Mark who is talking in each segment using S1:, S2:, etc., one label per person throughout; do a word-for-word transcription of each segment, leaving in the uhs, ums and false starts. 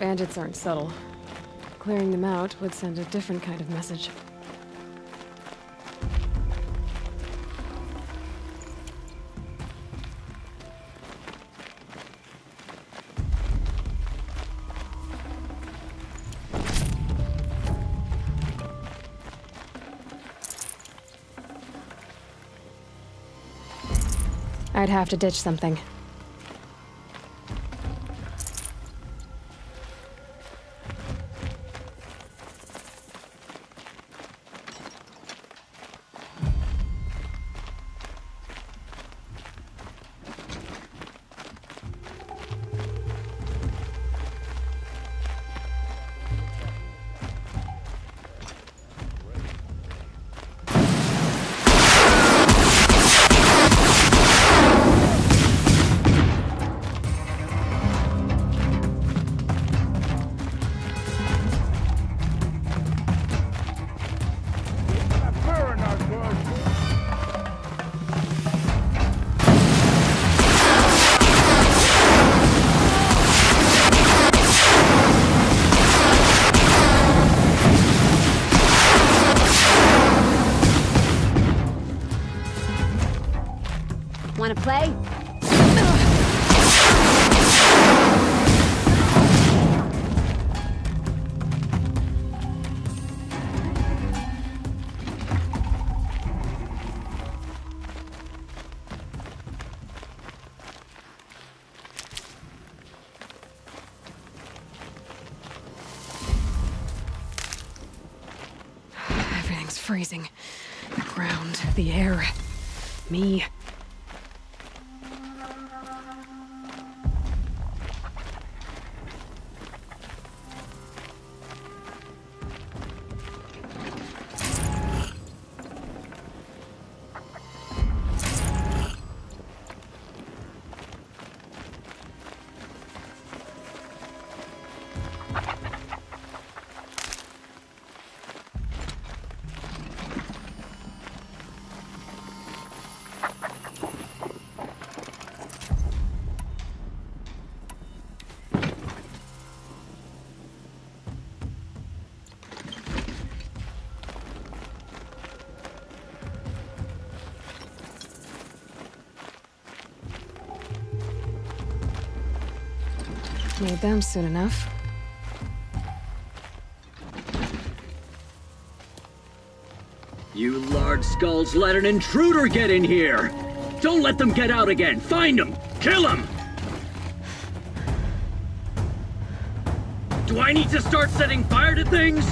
S1: Bandits aren't subtle. Clearing them out would send a different kind of message. I'd have to ditch something.
S2: Wanna play?
S1: Everything's freezing. The ground, the air, me. Need them soon enough.
S3: You large skulls let an intruder get in here! Don't let them get out again! Find them! Kill them! Do I need to start setting fire to things?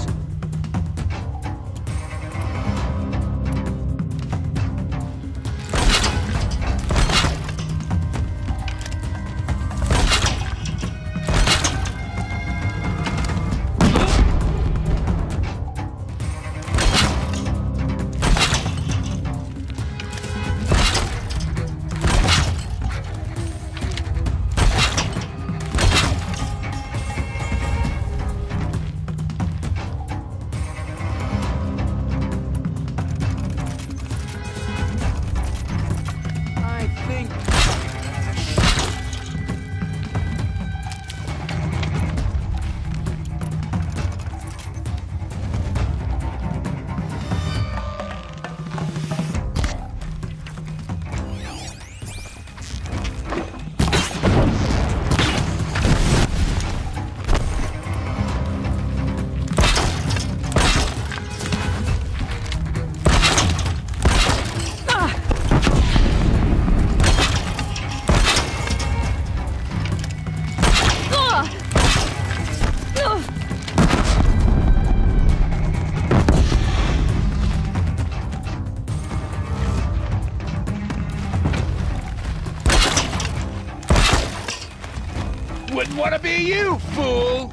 S4: Wouldn't want to be you, fool!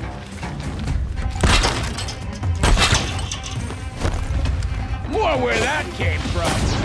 S4: More where that came from.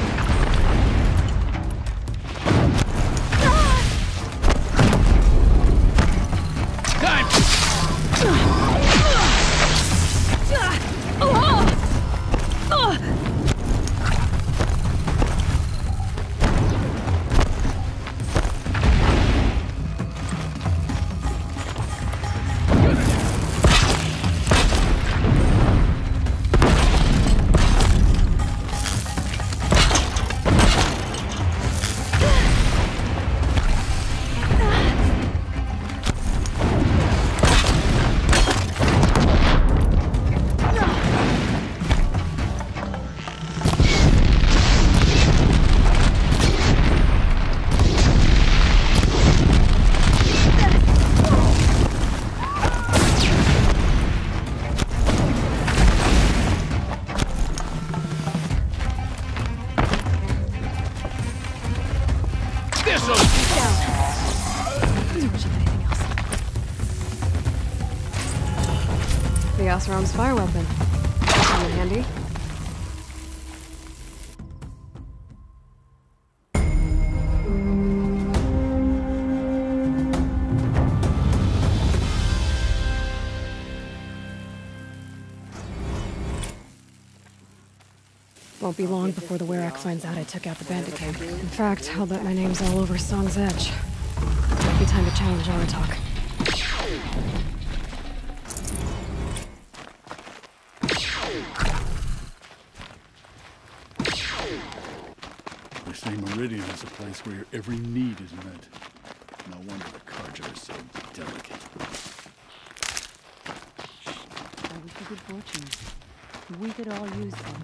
S1: The Oseram's fire weapon. Come in handy. Won't be long before the Werak finds out I took out the bandit camp. In fact, I'll bet my name's all over Song's Edge. Might be time to challenge Aratak.
S2: They say Meridian is a place where your every need is met. No wonder the Carja is so delicate.
S5: I wish you good fortune. We could all use them.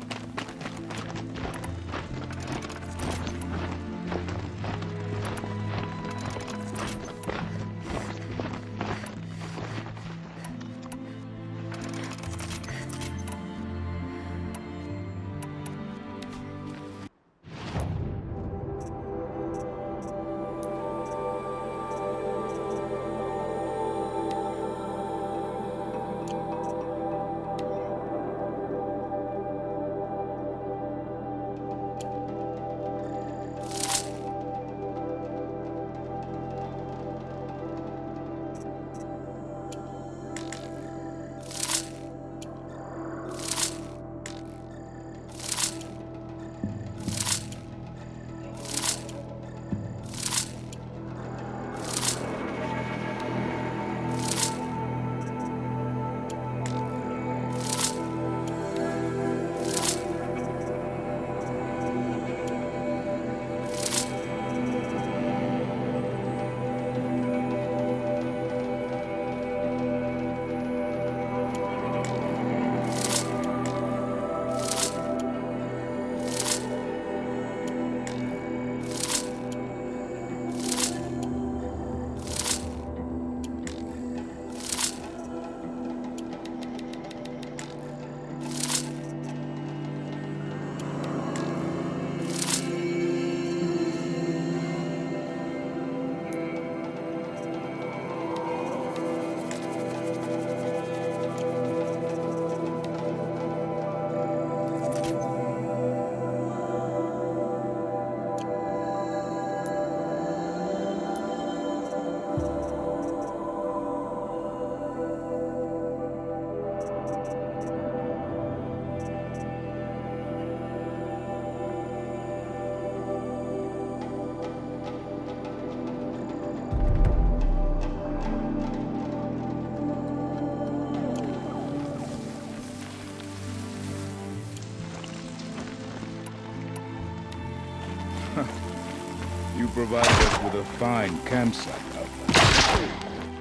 S6: You provide us with a fine campsite outlet.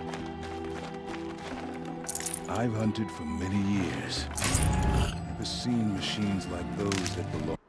S6: I've hunted for many years. Never seen machines like those that belong.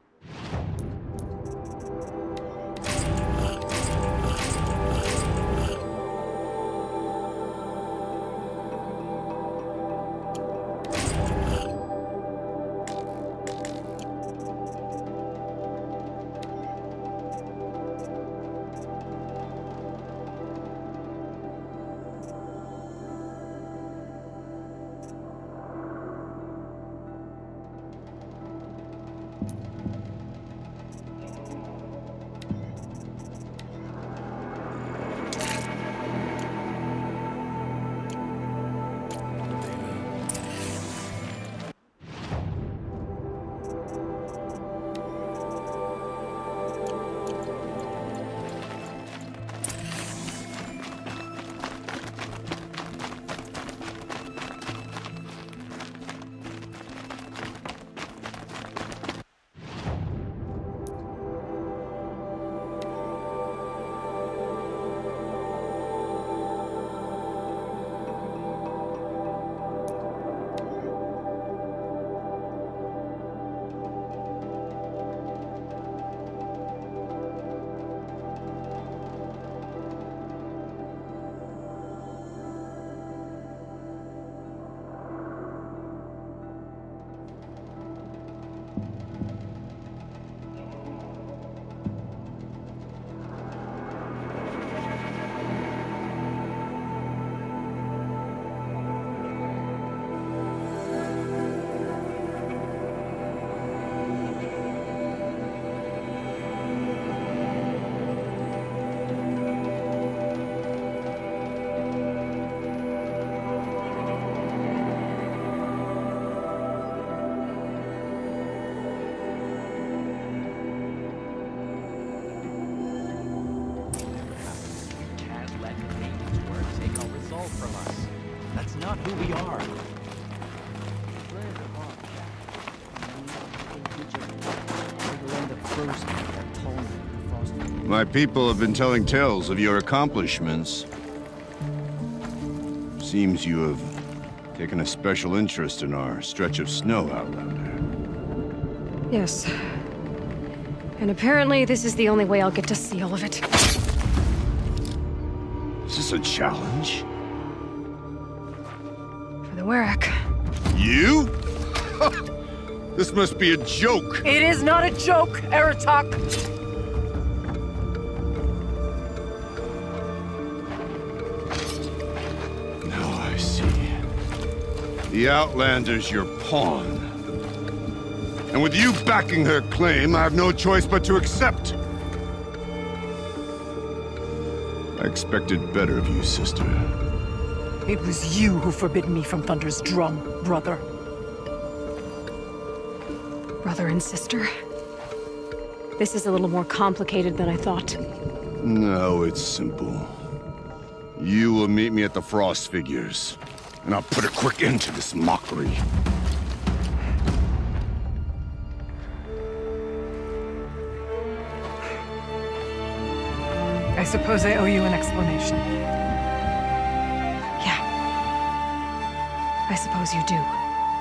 S7: frozen like that tall man in the frost.
S6: My people have been telling tales of your accomplishments. Seems you have taken a special interest in our stretch of snow, Outlander.
S1: Yes. And apparently this is the only way I'll get to see all of it.
S6: Is this a challenge?
S1: For the Werak.
S6: You? This must be a joke.
S7: It is not a joke, Aratak!
S6: Now I see. The Outlander's your pawn. And with you backing her claim, I have no choice but to accept. I expected better of you, sister.
S7: It was you who forbid me from Thunder's drum, brother.
S1: Brother and sister? This is a little more complicated than I thought.
S6: No, it's simple. You will meet me at the Frost Figures, and I'll put a quick end to this mockery.
S7: I suppose I owe you an explanation.
S1: Yeah. I suppose you do.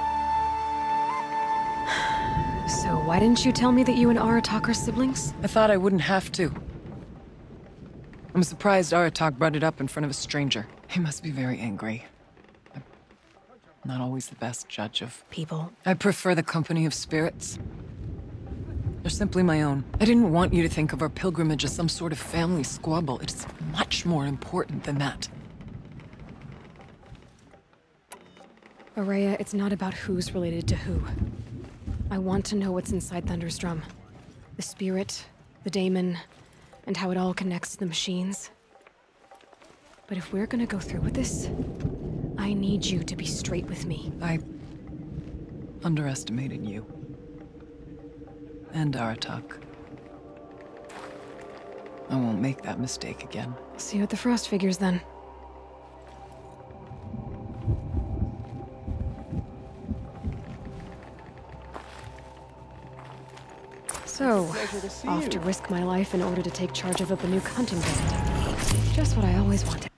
S1: So why didn't you tell me that you and Aratak are siblings?
S7: I thought I wouldn't have to. I'm surprised Aratak brought it up in front of a stranger. He must be very angry. I'm not always the best judge of
S1: People.
S7: I prefer the company of spirits. They're simply my own. I didn't want you to think of our pilgrimage as some sort of family squabble. It's much more important than that.
S1: Araya, it's not about who's related to who. I want to know what's inside Thunder's drum. The spirit, the daemon, and how it all connects to the machines. But if we're gonna go through with this, I need you to be straight with me.
S7: I underestimated you. And Aratak. I won't make that mistake again.
S1: See you at the Frost Figures, then. So, off to risk my life in order to take charge of a Banuk hunting band. Just what I always wanted.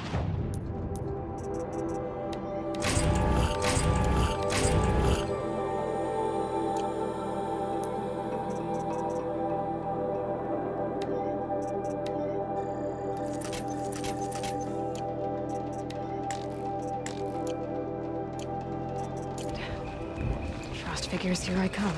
S1: Frost Figures, here I come.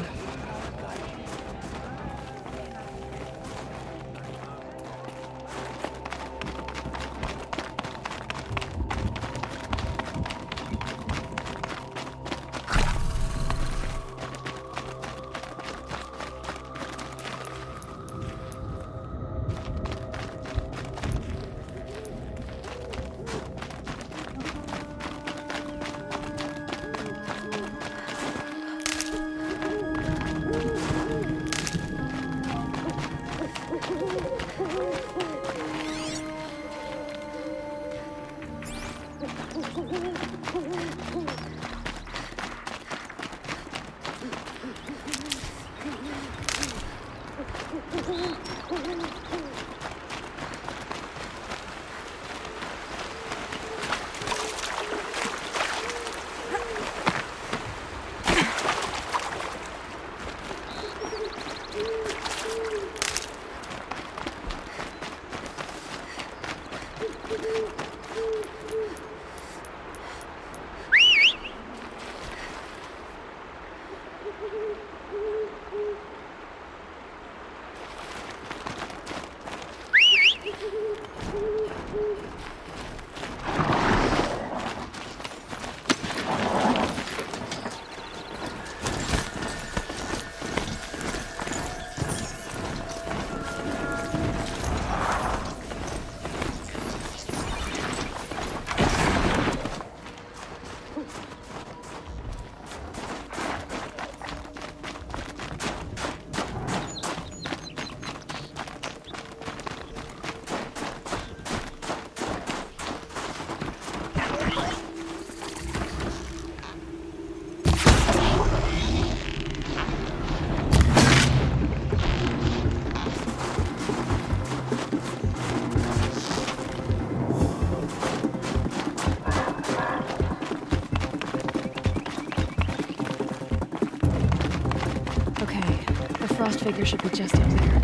S1: frost figure should be just up there.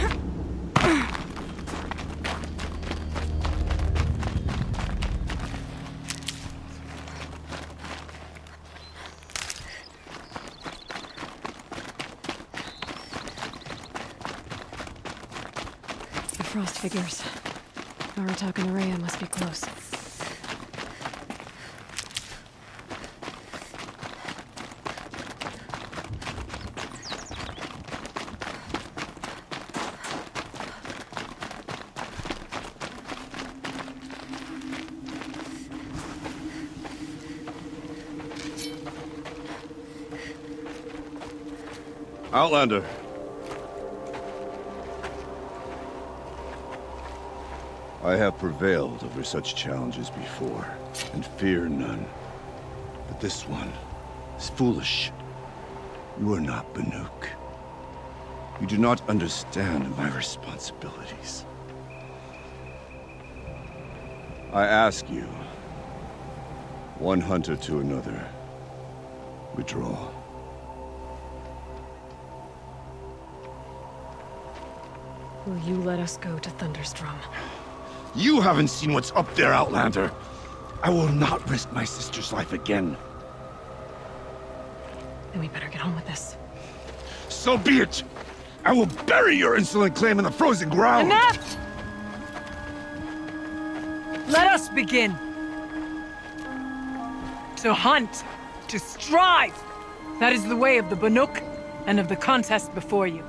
S1: The frost figures. Aratak and Araya must be close.
S6: Outlander. I have prevailed over such challenges before, and fear none. But this one is foolish. You are not Banuk. You do not understand my responsibilities. I ask you, one hunter to another, withdraw.
S1: Will you let us go to Thunderstrom?
S6: You haven't seen what's up there, Outlander. I will not risk my sister's life again.
S1: Then we better get on with this.
S6: So be it! I will bury your insolent claim in the frozen ground!
S7: Enough! Let us begin. To hunt, to strive. That is the way of the Banuk and of the contest before you.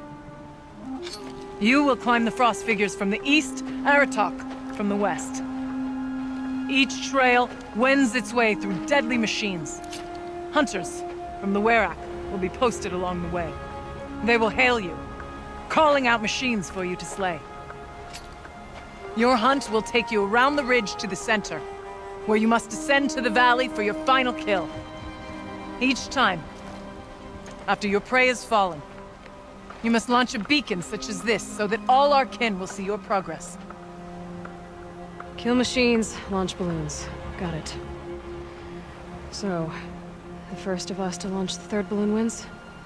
S7: You will climb the frost figures from the east, Aratak from the west. Each trail wends its way through deadly machines. Hunters from the Werak will be posted along the way. They will hail you, calling out machines for you to slay. Your hunt will take you around the ridge to the center, where you must descend to the valley for your final kill. Each time, after your prey has fallen, you must launch a beacon such as this, so that all our kin will see your progress.
S1: Kill machines, launch balloons. Got it. So, the first of us to launch the third balloon wins?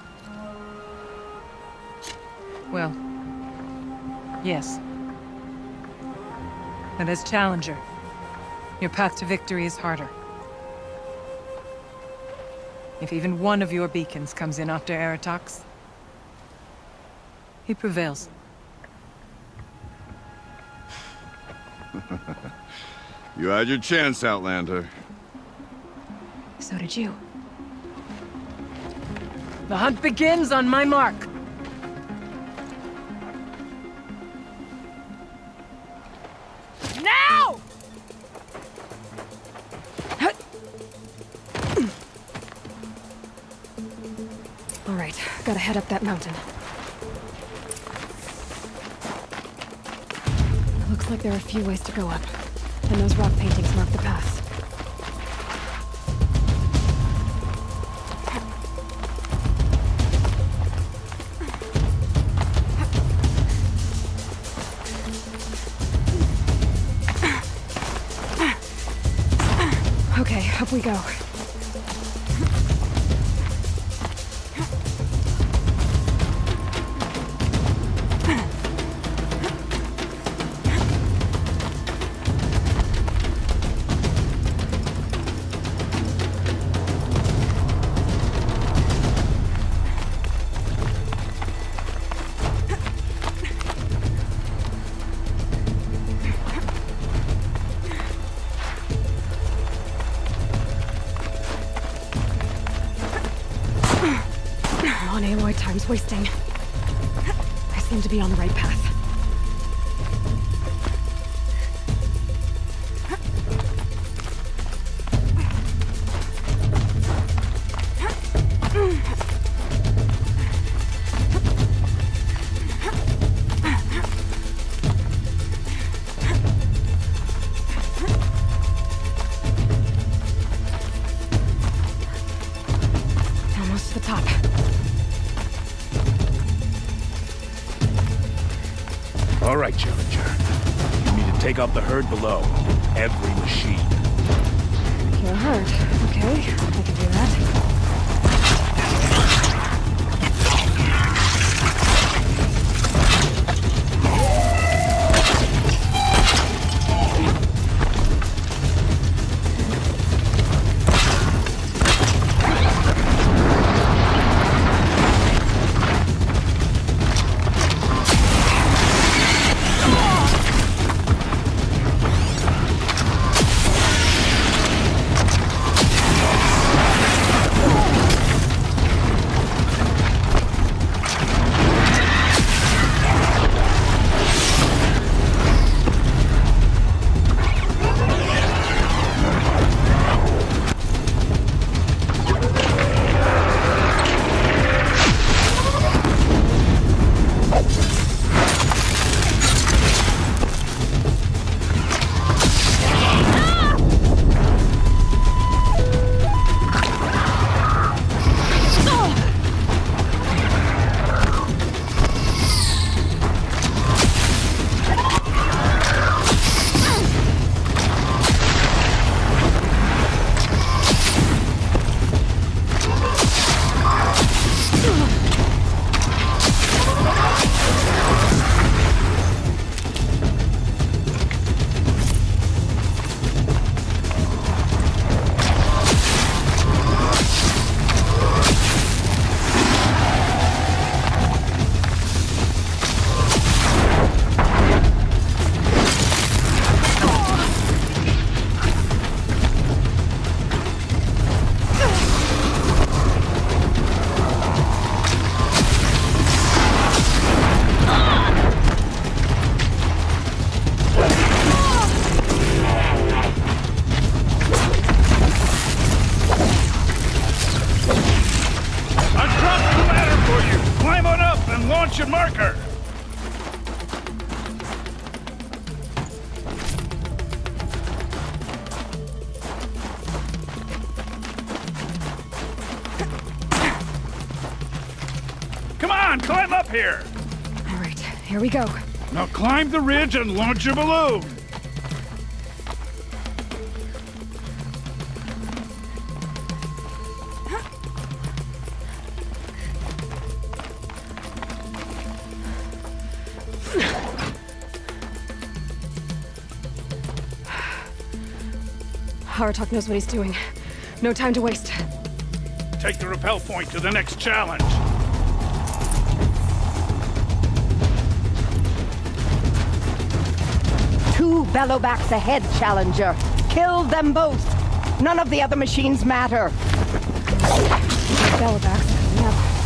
S7: Well, yes. And as challenger, your path to victory is harder. If even one of your beacons comes in after Aratak's, he prevails.
S6: You had your chance, Outlander.
S1: So did you.
S7: The hunt begins on my mark. Now!
S1: All right, gotta head up that mountain. Looks like there are a few ways to go up, and those rock paintings mark the path. Okay, up we go. Time's wasting. I seem to be on the right path. Almost to the top.
S4: All right, Challenger. You need to take out the herd below. Every machine.
S1: Kill a herd. Okay, I can do that.
S4: Extraction marker! Come on, climb up here!
S1: All right, here we go.
S4: Now climb the ridge and launch your balloon!
S1: Aratok knows what he's doing. No time to waste.
S4: Take the rappel point to the next challenge.
S8: Two bellowbacks ahead, Challenger. Kill them both. None of the other machines matter.
S1: Bellowbacks coming up.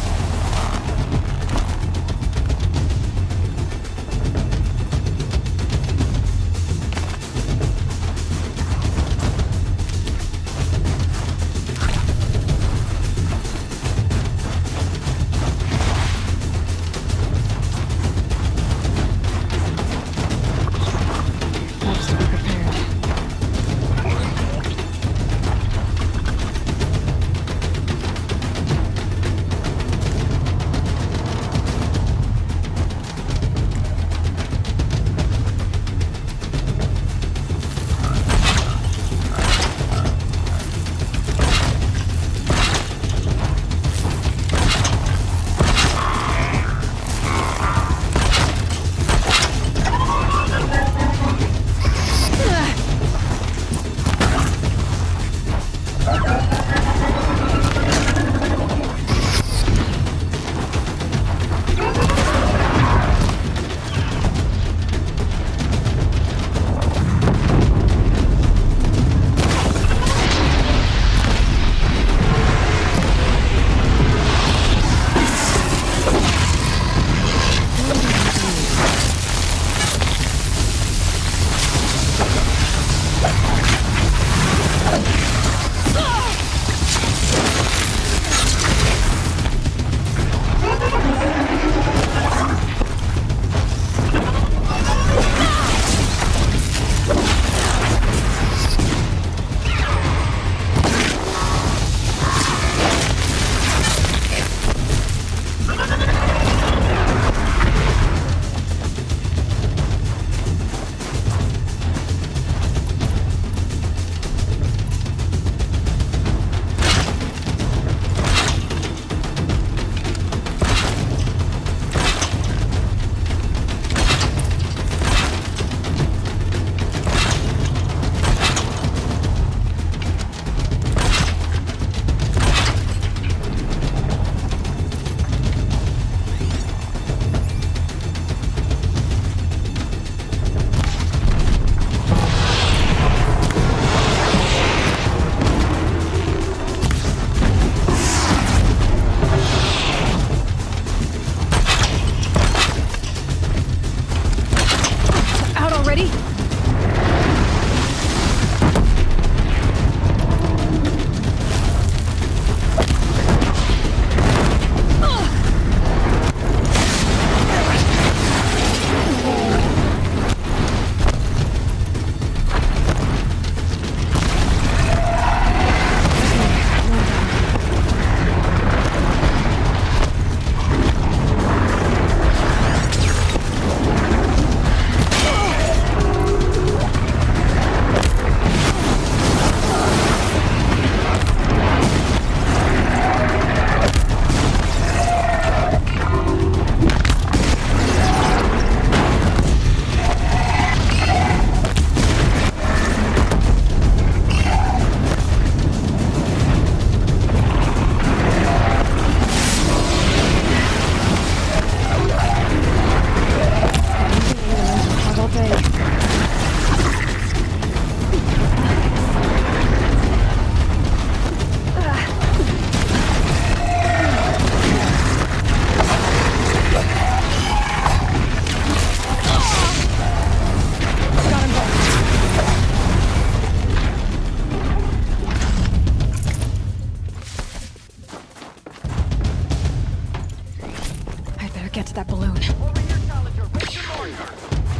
S1: get to that balloon.
S9: Over here, Challenger. Raise your launcher.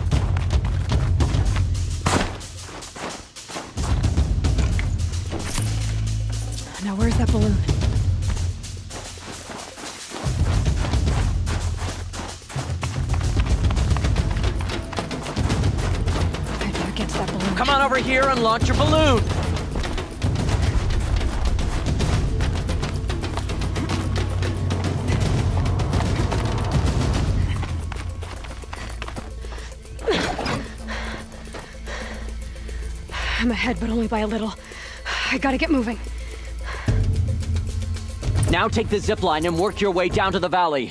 S1: Now where's that balloon? I gotta get to that balloon.
S9: Come on over here and launch your balloon.
S1: I'm ahead, but only by a little. I gotta get moving.
S9: Now take the zip line and work your way down to the valley.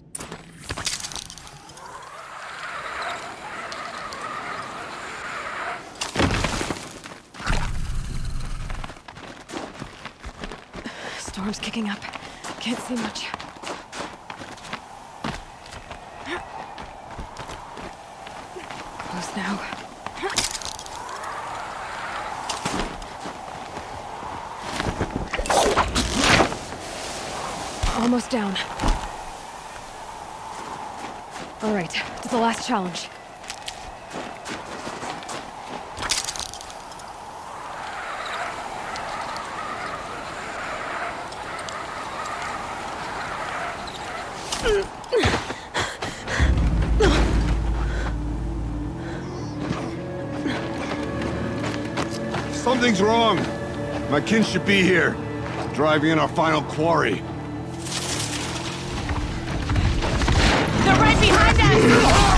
S1: Storm's kicking up. Can't see much. Close now. Almost down. All right, to the last challenge.
S6: Something's wrong. My kin should be here, driving in our final quarry.
S7: They're right behind us!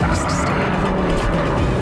S1: Just stay out of the way for now.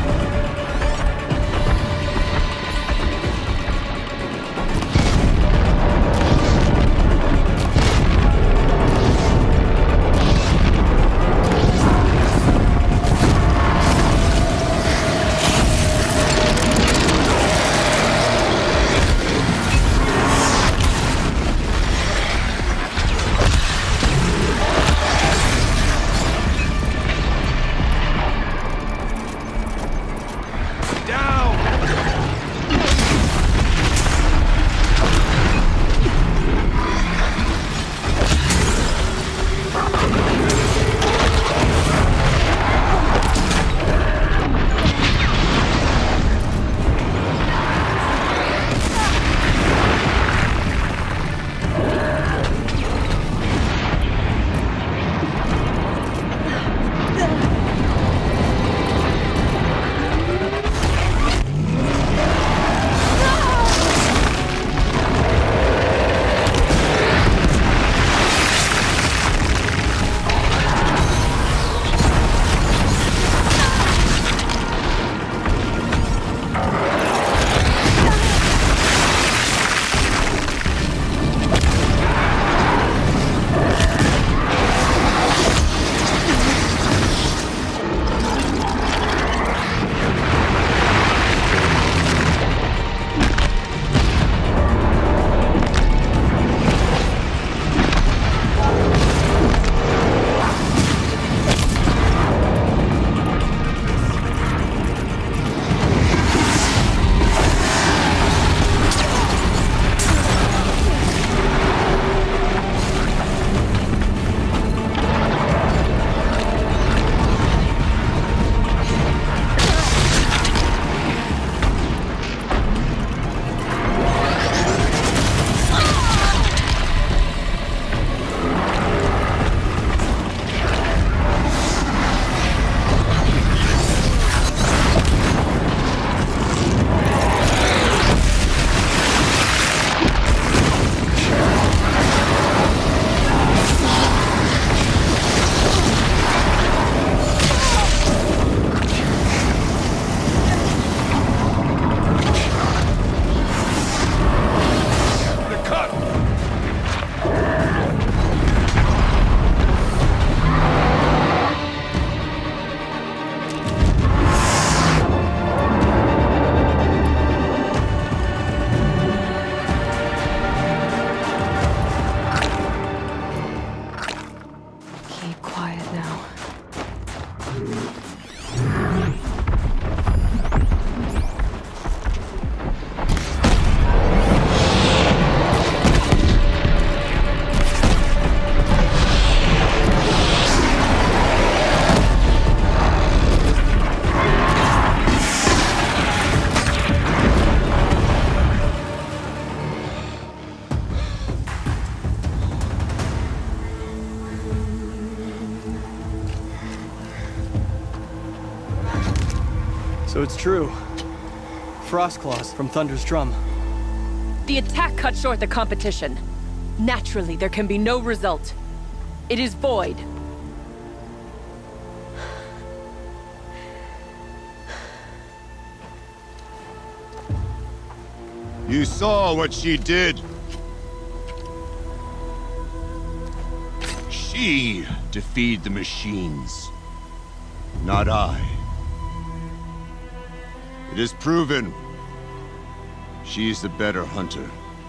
S10: So it's true. Frost claws from Thunder's drum.
S11: The attack cut short the competition. Naturally, there can be no result. It is void.
S6: You saw what she did. She defeated the machines, not I. It is proven. She is the better hunter.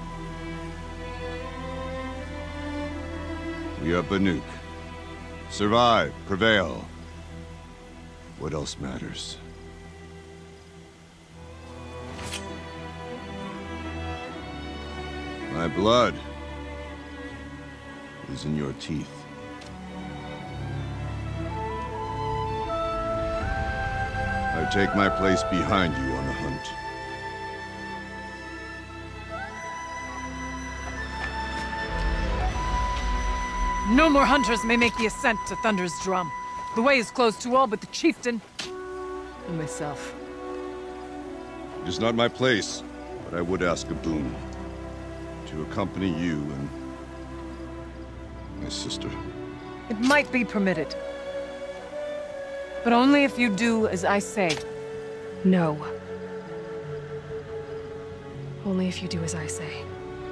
S6: We are Banuk. Survive, prevail. What else matters? My blood is in your teeth. I take my place behind you on the hunt.
S7: No more hunters may make the ascent to Thunder's drum. The way is closed to all but the chieftain and myself.
S6: It is not my place, but I would ask a boon. To accompany you and my sister.
S7: It might be permitted. But only if you do as I say.
S1: No. Only if you do as I say.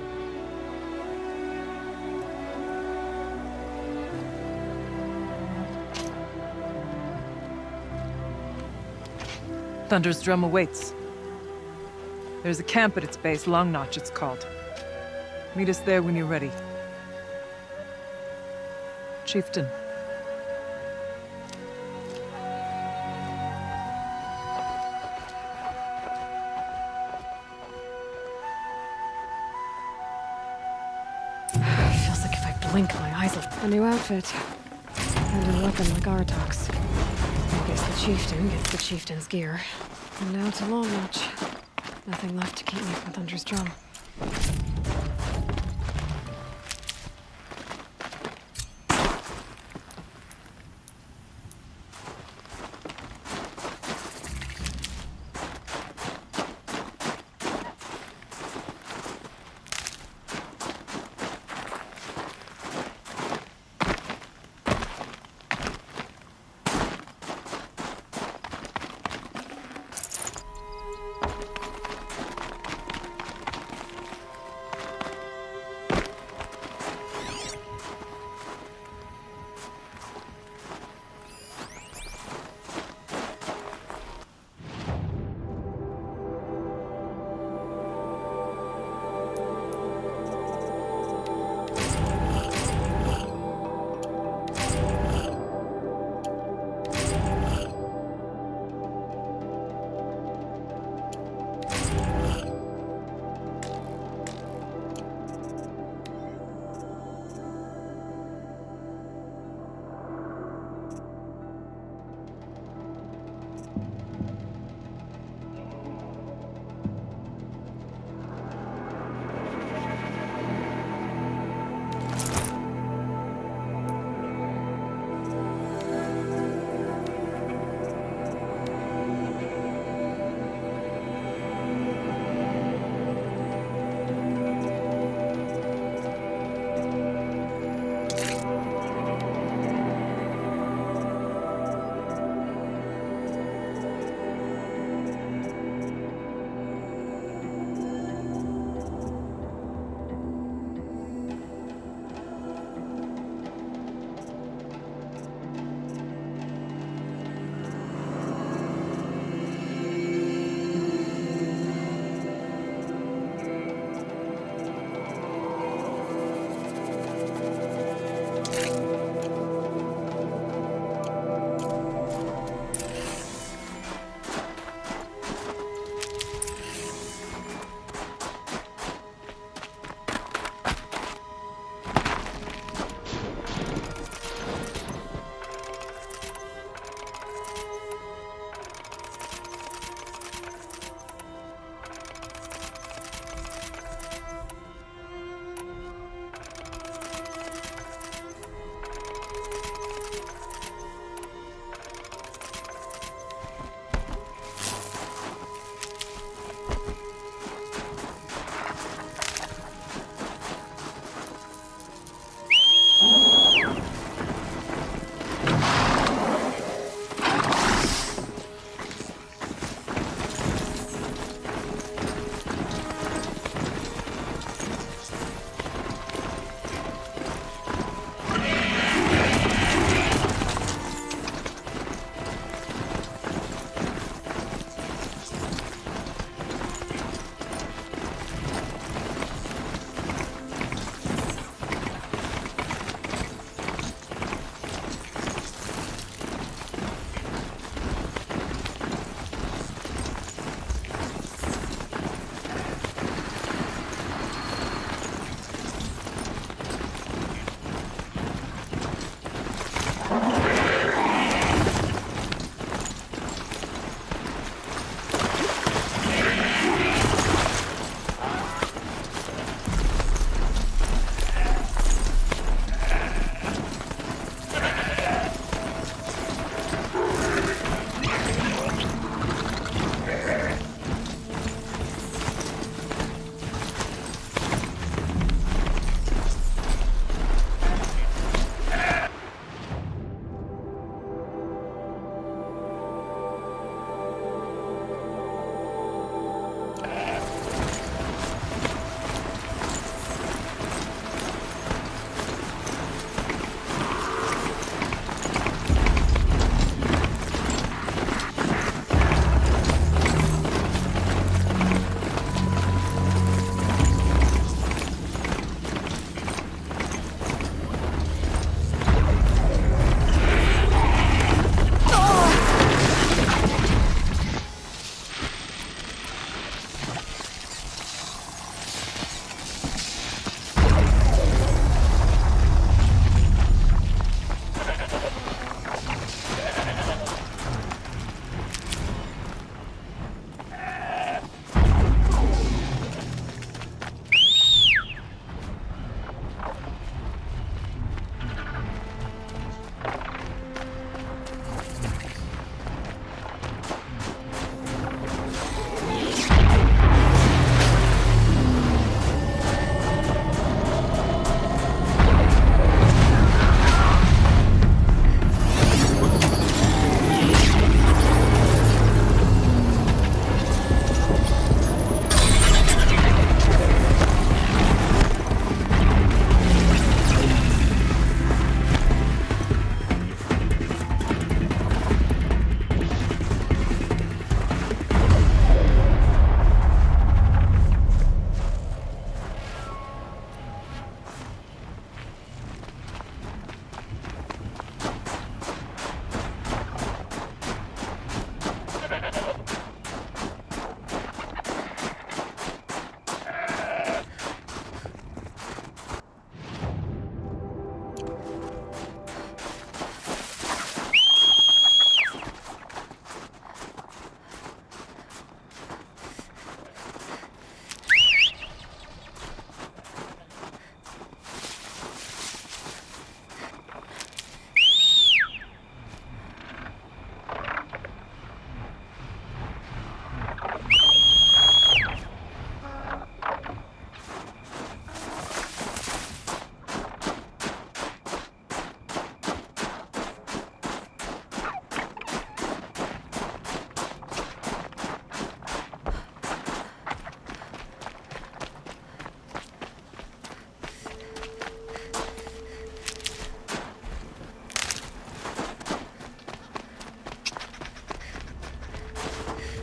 S7: Thunder's Drum awaits. There's a camp at its base, Long Notch it's called. Meet us there when you're ready. Chieftain.
S1: Feels like if I blink, my eyes will... A new outfit. And a weapon like Artok's. I guess the chieftain gets the chieftain's gear. And now to Long Notch. Nothing left to keep me from Thunder's Drum.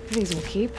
S1: These will keep.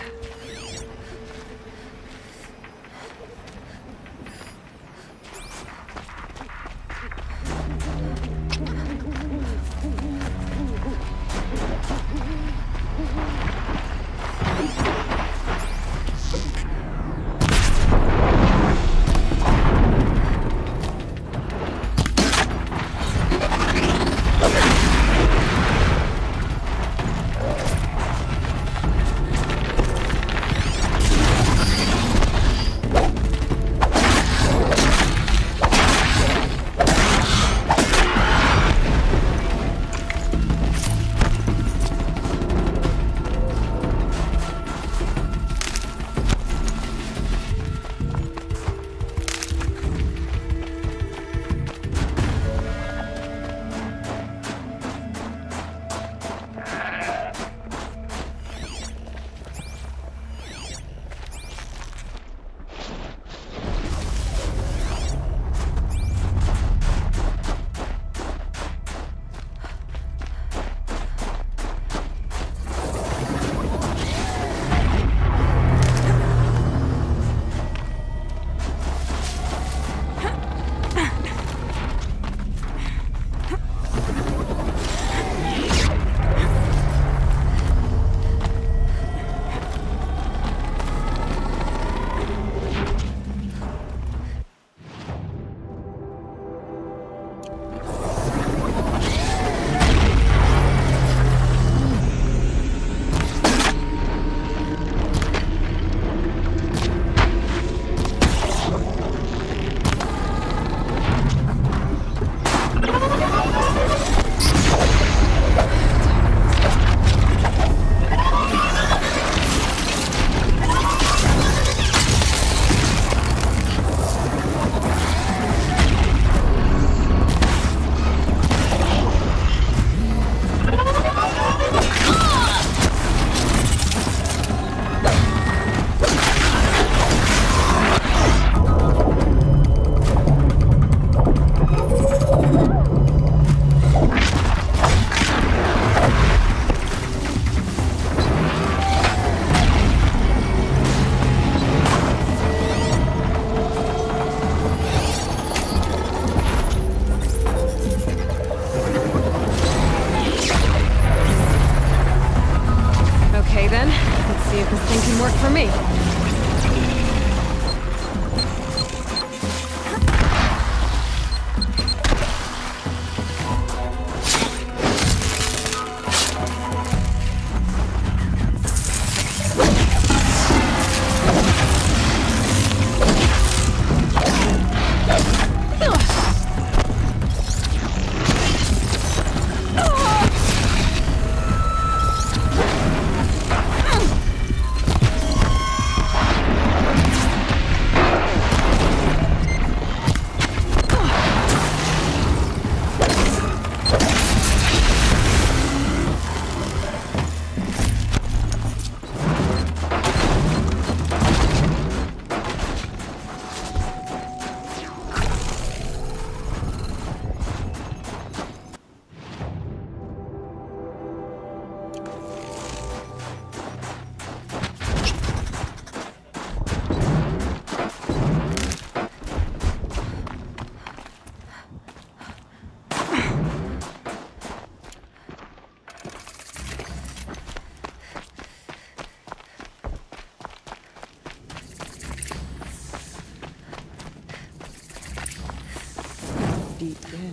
S5: deep in.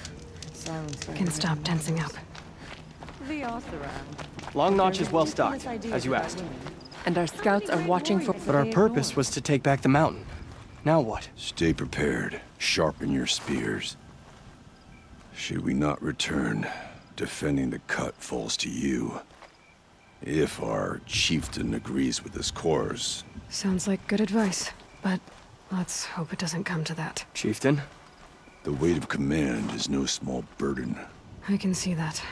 S5: Sounds
S1: I can stop tensing up.
S5: The Oseram.
S10: Long Notch is well stocked, as you asked.
S11: And our scouts are watching for...
S10: But our purpose was to take back the mountain. Now what?
S6: Stay prepared. Sharpen your spears. Should we not return, defending the cut falls to you. If our chieftain agrees with this course.
S1: Sounds like good advice, but let's hope it doesn't come to that.
S10: Chieftain?
S6: The weight of command is no small burden.
S1: I can see that.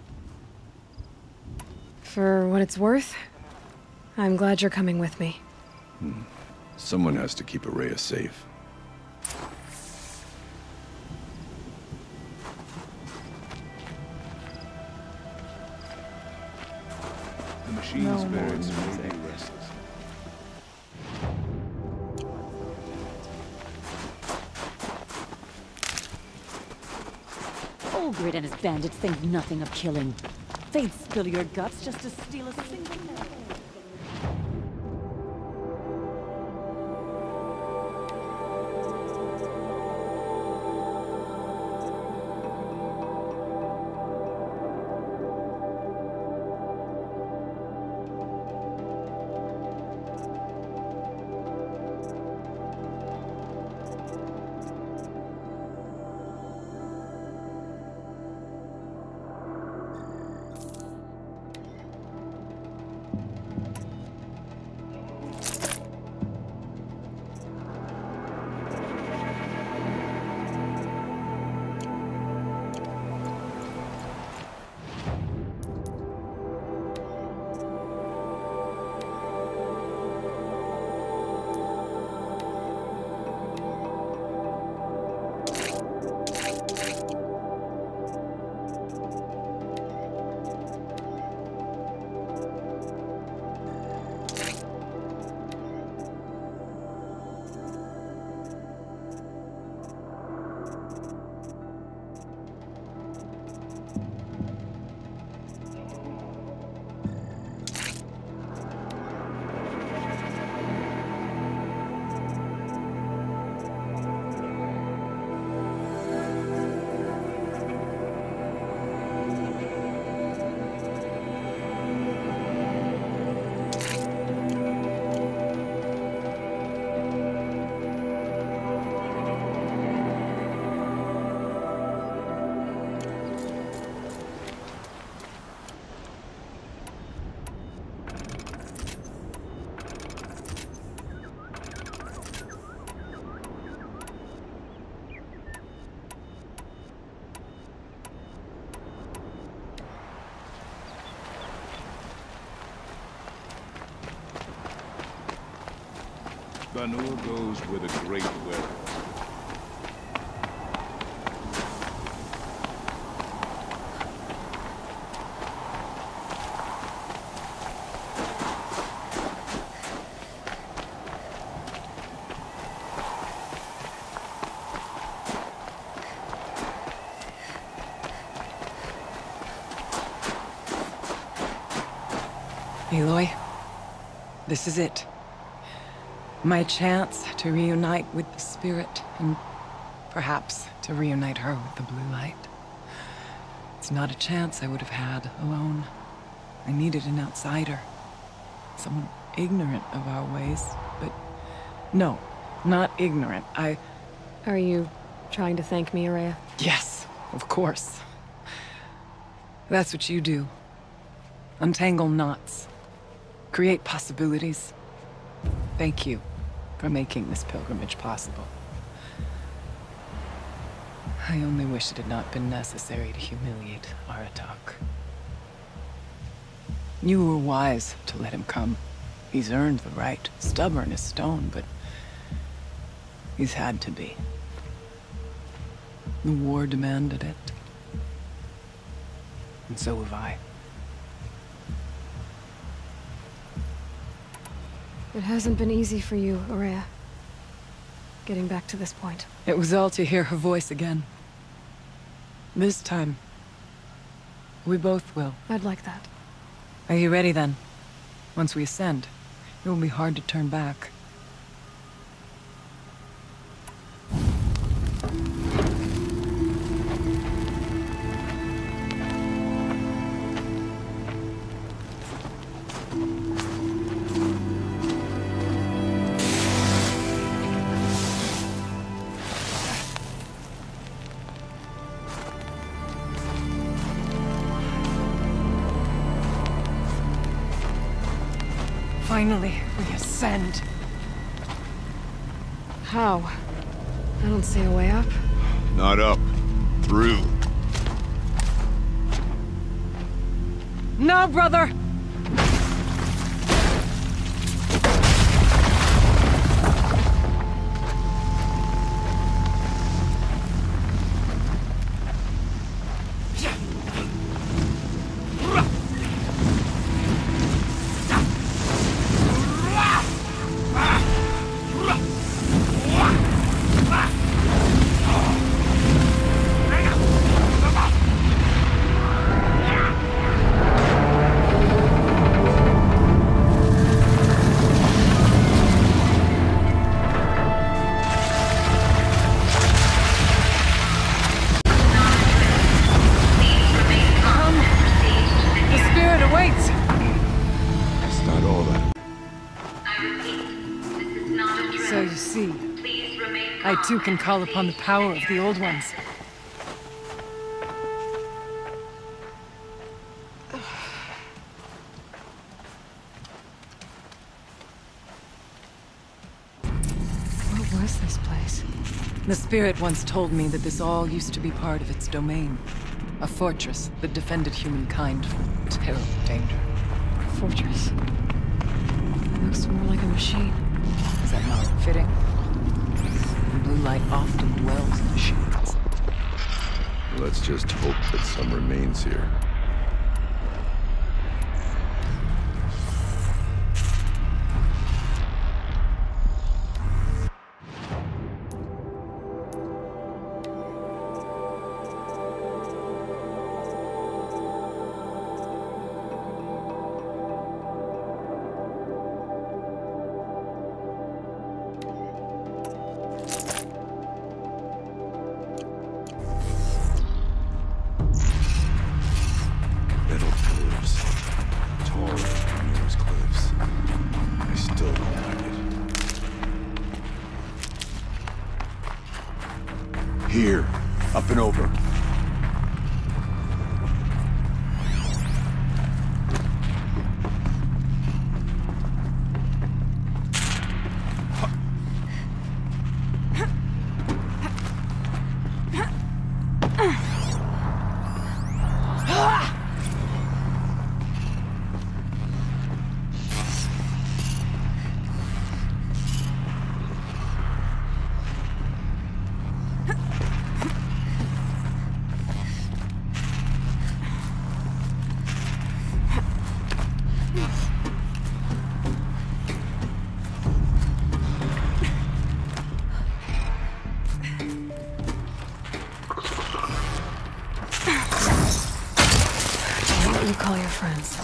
S1: For what it's worth, I'm glad you're coming with me.
S6: Hmm. Someone has to keep Araya safe.
S4: Machine
S5: No
S4: spirits
S5: more
S4: may be
S5: music.
S4: restless.
S5: Olgrid and his bandits think nothing of killing. They'd spill your guts just to steal a single man.
S4: Banur goes where the great will.
S7: Aloy, this is it. My chance to reunite with the spirit, and perhaps to reunite her with the blue light. It's not a chance I would have had alone. I needed an outsider. Someone ignorant of our ways, but no, not ignorant. I...
S1: Are you trying to thank me, Araya?
S7: Yes, of course. That's what you do. Untangle knots. Create possibilities. Thank you for making this pilgrimage possible. I only wish it had not been necessary to humiliate Aratak. You were wise to let him come. He's earned the right, stubborn as stone, but he's had to be. The war demanded it. And so have I.
S1: It hasn't been easy for you, Araya. Getting back to this point.
S7: It was all to hear her voice again. This time, we both will.
S1: I'd like that.
S7: Are you ready then? Once we ascend, it will be hard to turn back. Finally, we ascend.
S1: How? I don't see a way up.
S6: Not up. Through.
S7: No, brother! I too can call upon the power of the Old Ones.
S1: What was this place?
S7: The spirit once told me that this all used to be part of its domain. A fortress that defended humankind from terrible danger.
S1: Fortress. Looks more like a machine.
S7: Is that not fitting? The blue light often dwells in machines.
S6: Let's just hope that some remains here.
S4: Here, up and over.
S1: You call your friends.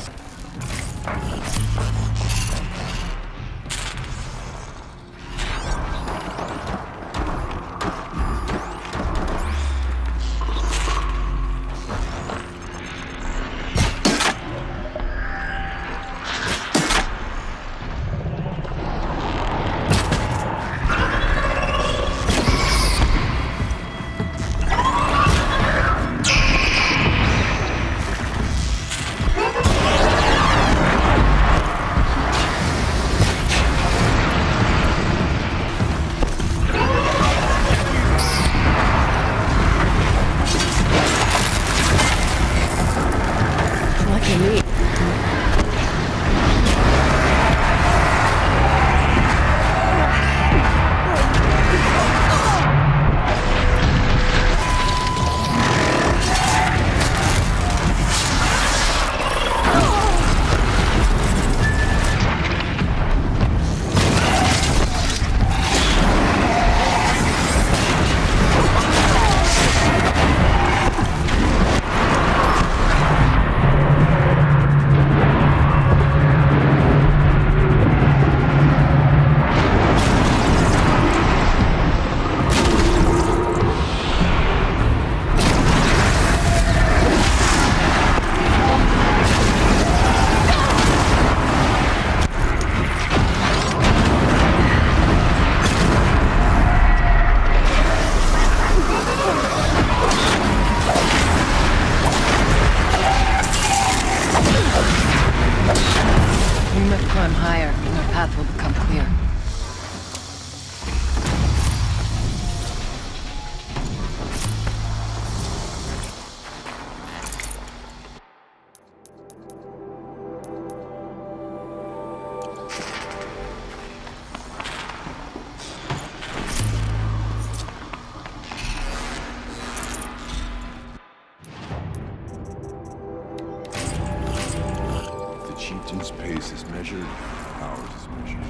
S6: Chieftain's pace is measured, ours is measured.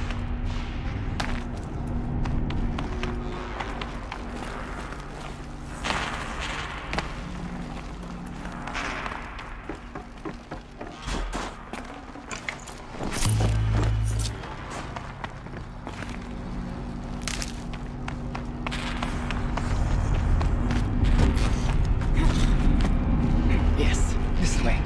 S7: Yes, this way.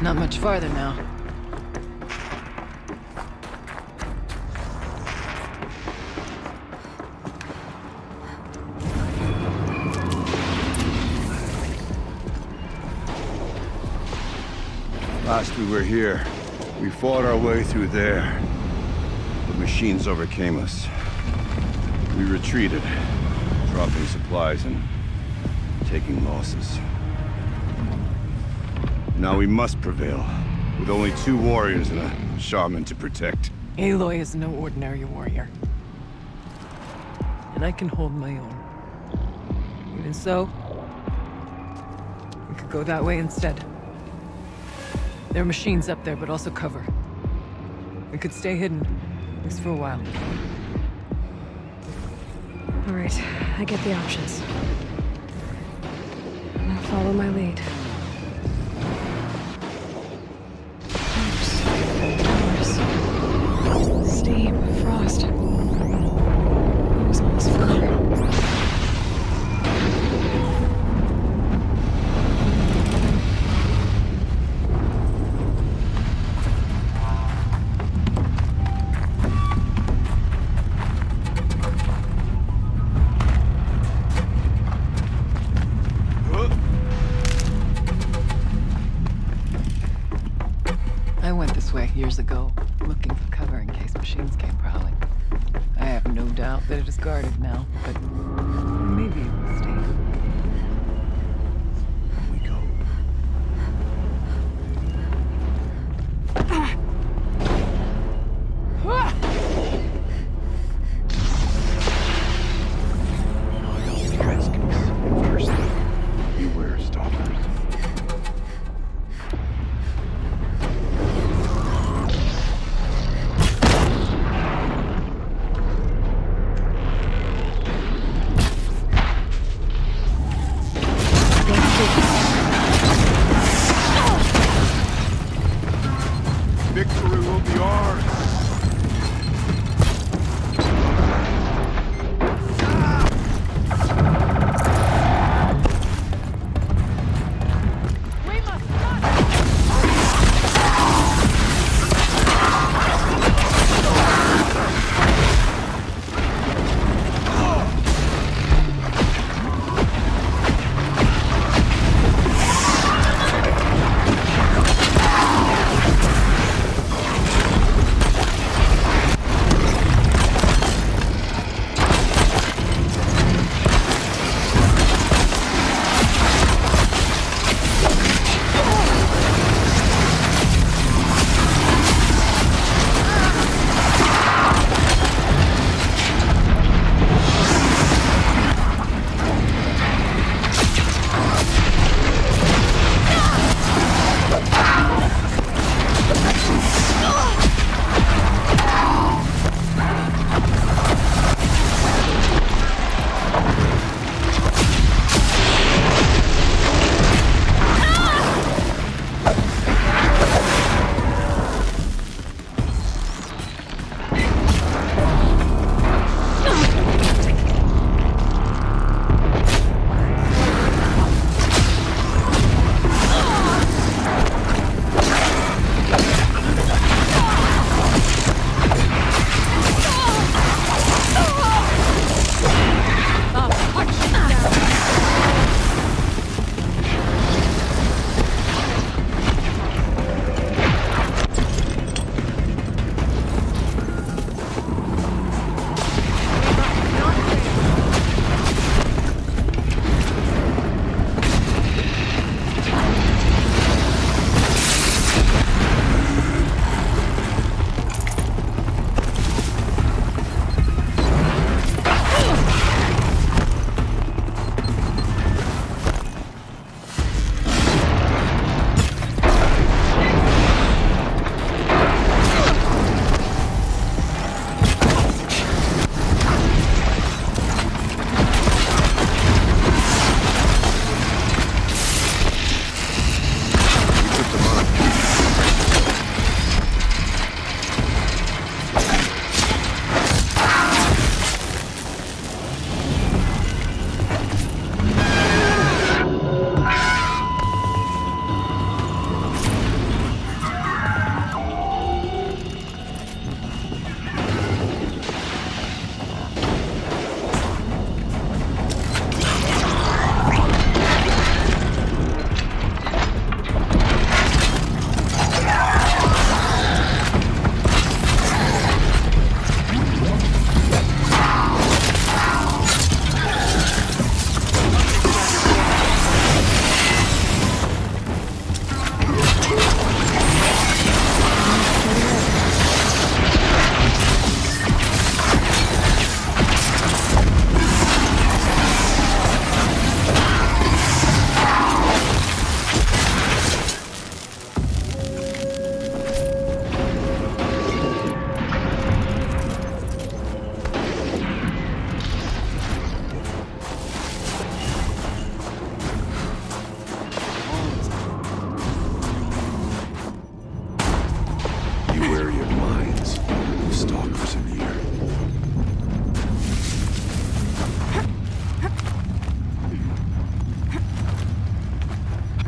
S7: Not much farther now.
S6: Last we were here, we fought our way through there. The machines overcame us. We retreated, dropping supplies and taking losses. Now we must prevail, with only two warriors and a shaman to protect.
S7: Aloy is no ordinary warrior. And I can hold my own. Even so, we could go that way instead. There are machines up there, but also cover. We could stay hidden, at least for a while.
S1: All right, I get the options. Now follow my lead. Towers, towers, steam, frost. I was almost familiar.
S7: Years ago, looking for cover in case machines came prowling. I have no doubt that it is guarded now, but maybe it will stay.
S6: We go. Rescues. First, beware stalkers.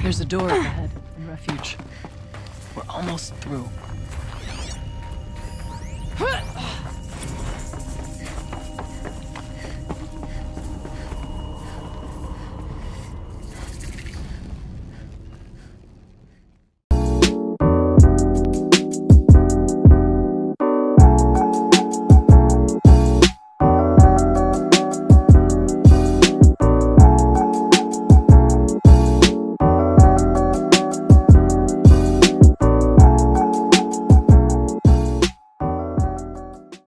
S7: There's a door up ahead in refuge. We're almost through.